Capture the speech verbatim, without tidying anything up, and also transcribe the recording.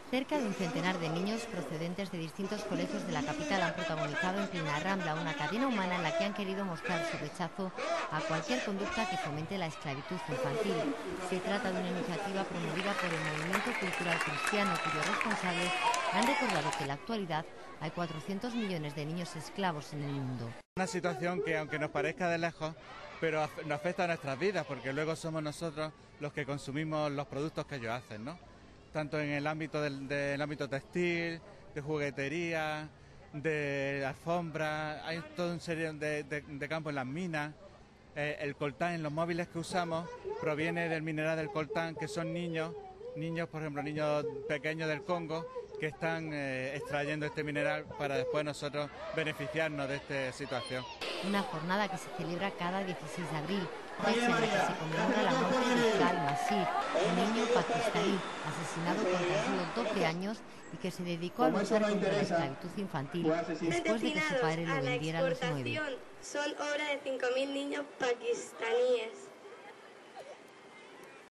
Cerca de un centenar de niños procedentes de distintos colegios de la capital han protagonizado en plena Rambla una cadena humana en la que han querido mostrar su rechazo a cualquier conducta que fomente la esclavitud infantil. Se trata de una iniciativa promovida por el Movimiento Cultural Cristiano, cuyos responsables han recordado que en la actualidad hay cuatrocientos millones de niños esclavos en el mundo. Una situación que, aunque nos parezca de lejos, pero nos afecta a nuestras vidas, porque luego somos nosotros los que consumimos los productos que ellos hacen, ¿no? Tanto en el ámbito del, del ámbito textil, de juguetería, de alfombra, hay toda una serie de, de, de campos en las minas. Eh, el coltán en los móviles que usamos proviene del mineral del coltán, que son niños, niños, por ejemplo, niños pequeños del Congo, que están eh, extrayendo este mineral para después nosotros beneficiarnos de esta situación. Una jornada que se celebra cada dieciséis de abril, fecha en la que se conmemora la muerte de Iqbal Masih, un niño pakistaní asesinado con tan solo doce años y que se dedicó a luchar contra la esclavitud infantil después de que su padre lo vendiera a los nueve. Son obra de cinco mil niños pakistaníes.